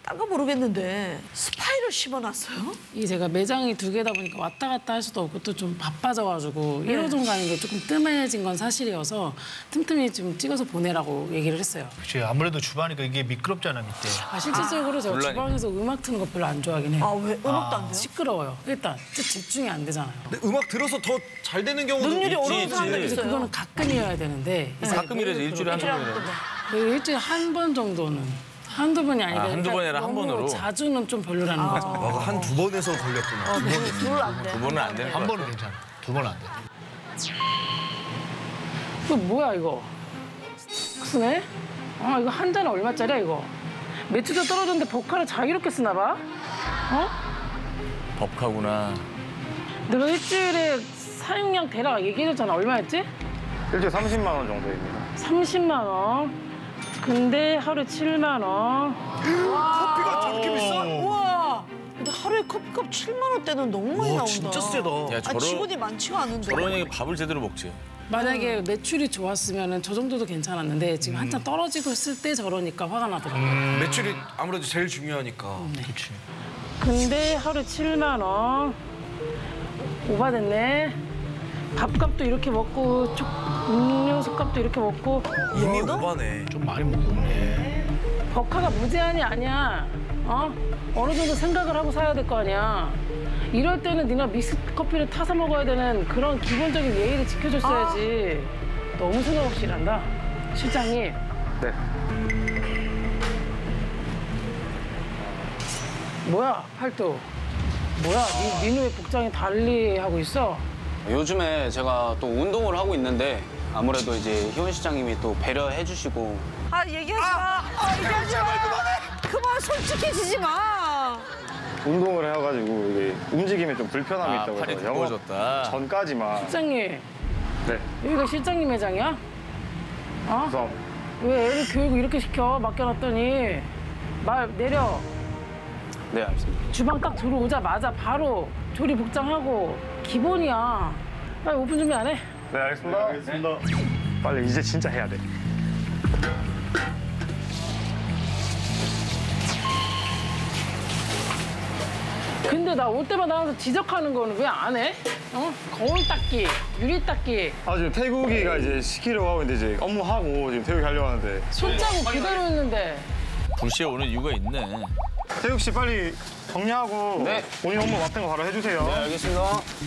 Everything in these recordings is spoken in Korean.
딴 거 모르겠는데 스파이를 심어놨어요? 이게 제가 매장이 2개다 보니까 왔다 갔다 할 수도 없고 또 좀 바빠져가지고 1호점 가는 게 조금 뜸해진 건 사실이어서 틈틈이 좀 찍어서 보내라고 얘기를 했어요. 그치, 아무래도 주방이니까 이게 미끄럽잖아, 밑에. 실질적으로 제가 곤란해. 주방에서 음악 트는 거 별로 안 좋아하긴 해요. 아, 왜? 음악도 안 돼요? 시끄러워요. 일단 집중이 안 되잖아요. 근데 음악 들어서 더 잘 되는 경우도 능률이 있지. 어려운 사람들 그래서 있어요. 그거는 가끔이어야 되는데 이제 가끔이라도 일주일에 한두 번이라도. 일주일에 한 번 정도는. 한두 번이 아니라 한두 번이 아니라 한 너무 번으로? 자주는 좀 별로라는 거죠. 아, 한2 번에서 걸렸구나. 둘안 돼. 두 번은 안 되는 거 한 같아. 번은 괜찮아. 2번은 안 돼. 이거 뭐야 이거? 쓰네? 아 이거 한 잔에 얼마짜리야 이거? 매출도 떨어졌는데 버카를 자유롭게 쓰나 봐? 어? 법카구나. 내가 일주일에 사용량 대략 얘기해줬잖아. 얼마였지? 일주일에 30만 원 정도입니다. 30만 원. 근데 하루에 7만 원. 커피가 저렇게 비싸? 우와. 근데 하루에 커피값 7만 원대는 너무 많이 와, 나온다. 진짜 세다. 야, 아, 직원이 많지가 않은데. 저런 밥을 제대로 먹지. 만약에 매출이 좋았으면 저 정도도 괜찮았는데 지금 한참 떨어지고 있을 때 저러니까 화가 나더라고요. 매출이 아무래도 제일 중요하니까. 그치. 근데 하루에 7만 원. 오바됐네. 밥값도 이렇게 먹고 음료수 값도 이렇게 먹고 이미 오바네. 좀 많이 먹었네. 버카가 무제한이 아니야. 어? 어느 정도 생각을 하고 사야 될 거 아니야. 이럴 때는 네가 믹스 커피를 타서 먹어야 되는 그런 기본적인 예의를 지켜줬어야지. 너무 생각 없이 일한다. 실장님. 네. 뭐야, 팔도. 뭐야, 니는 왜 복장이 달리 하고 있어? 요즘에 제가 또 운동을 하고 있는데 아무래도 이제 희원 시장님이 또 배려해 주시고 아, 얘기하지 마. 아, 얘기하지 마. 그만 솔직해지지 마. 운동을 해가지고 이게 움직임에 좀 불편함이 아, 있다고 팔이 해서 영업 두꺼워졌다. 전까지만. 실장님, 네. 여기가 실장님 매장이야? 어? 그래서 왜 애를 교육을 이렇게 시켜? 맡겨놨더니 말 내려. 네 알겠습니다. 주방 딱 들어오자마자 바로 조리 복장하고 기본이야. 빨리 오픈 준비 안 해? 네, 알겠습니다. 빨리 이제 진짜 해야 돼. 근데 나 올 때마다 항상 지적하는 거는 왜 안 해? 어? 거울 닦기, 유리 닦기, 아, 지금 태국이가 이제 시키려고 하고 있는데 이제 업무하고 지금 태국이 하려고 하는데. 손자국 그대로 있는데. 불시에 오는 이유가 있네. 태국 씨 빨리 정리하고 네. 본인 업무 맡은 거 바로 해주세요. 네 알겠습니다.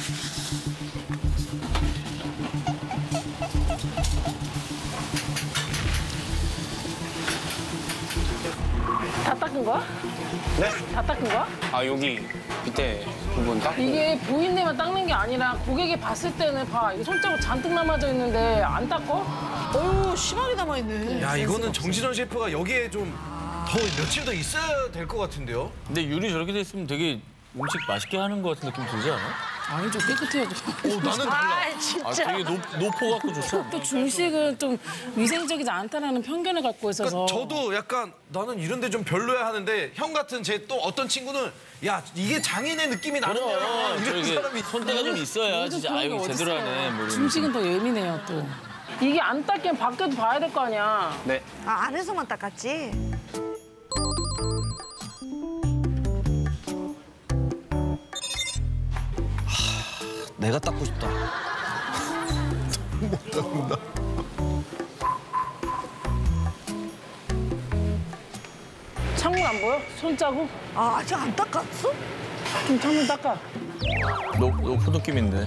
다 닦은 거야? 네. 다 닦은 거야? 아 여기 밑에 부분 닦고 이게 보인데만 닦는 게 아니라 고객이 봤을 때는 봐. 이거 손자국 잔뜩 남아져 있는데 안 닦어? 어휴, 심하게 남아있네. 야, 이거는 정진원 셰프가 여기에 좀 더 며칠 더 있어야 될 것 같은데요? 근데 유리 저렇게 돼 있으면 되게 음식 맛있게 하는 것 같은 느낌 들지 않아? 아니 좀 깨끗해요. 나는 달라. 아, 아, 진짜. 되게 노포 갖고 좋지 않아? 또 중식은 좀 위생적이지 않다라는 편견을 갖고 있어서. 저도 약간 나는 이런 데 좀 별로야 하는데 형 같은 제 또 어떤 친구는 야, 이게 장인의 느낌이 나는데 이런 저렇게 사람이 손때가 좀 있어야 요즘 진짜 그런 아유 게 제대로 어딨어요. 하네. 뭐 이러면서. 중식은 더 예민해요 또. 이게 안 닦이면 밖에도 봐야 될 거 아니야. 네. 아, 안에서만 닦았지? 내가 닦고 싶다. 창문 안 보여? 손자국? 아, 아직 안 닦았어? 좀 창문 닦아. 노포 느낌인데.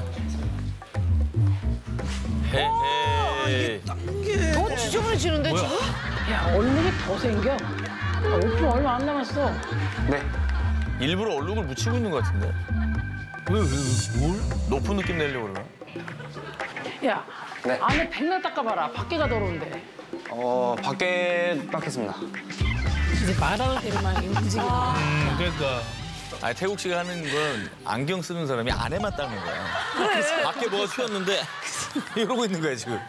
헤헤. 더 지저분해지는데, 지금? 야 얼룩이 더 생겨. 오픈 얼마 안 남았어. 네. 일부러 얼룩을 묻히고 있는 것 같은데. 뭘? 높은 느낌 내려고 그러나? 야 네. 안에 백날 닦아봐라. 밖에가 더러운데. 밖에 닦겠습니다. 이제 말하는 대로만 움직이는 그러니까. 아니 태국 씨가 하는 건 안경 쓰는 사람이 안에만 닦는 거야. 그래. 밖에 뭐가 튀었는데 이러고 있는 거야 지금.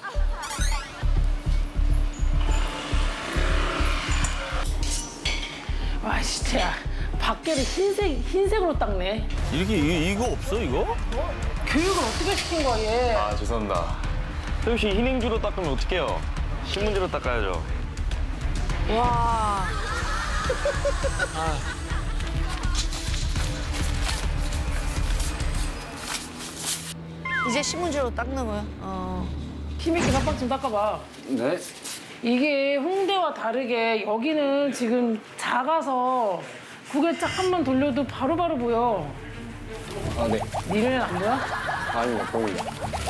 와 진짜 밖에를 흰색으로 닦네. 이렇게 이거 없어 이거? 교육을 어떻게 시킨 거야 얘. 아, 죄송합니다. 태국 씨 흰행주로 닦으면 어떡해요? 신문지로 닦아야죠. 와. 이제 신문지로 닦는 거야. 힘있게 깜빡 좀 닦아봐. 네. 이게 홍대와 다르게 여기는 지금 작아서 고개 잠깐만 돌려도 바로바로 보여. 아, 네. 네 눈에는 안 보여? 아니요, 보이요.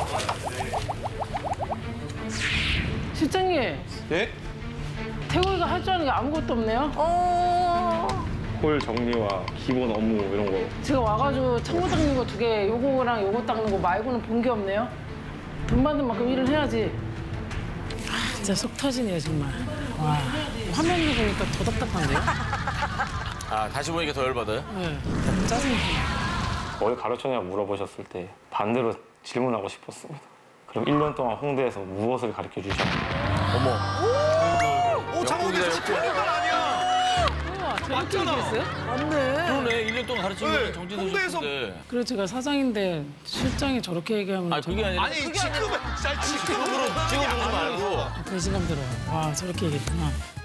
실장님, 예? 태국이가 할 줄 아는 게 아무것도 없네요. 홀 정리와 기본 업무 이런 거 제가 와가지고 창고 닦는 거 2개, 요거랑 요거 닦는 거 말고는 본 게 없네요. 돈 받는 만큼 일을 해야지. 진짜 속 터지네요, 정말. 와, 화면으로 보니까 더 답답한데요? 아, 다시 보니까 더 열받아요? 네, 짜증나. 뭘 가르쳤냐고 물어보셨을 때 반대로 질문하고 싶었습니다. 그럼 1년 동안 홍대에서 무엇을 가르쳐 주셨나요? 오, 장훈이 진짜 틀린 말 아니야. 맞잖아. 맞네. 그러네. 1년 동안 가르친 네, 건 정진도 홍대에서 선수인데. 그래, 제가 사장인데 실장이 저렇게 얘기하면 아, 그게 아니라 아니, 지금은 짤 지금으로 찍어보지 말고. 배신감 들어요. 와, 저렇게 얘기했구나.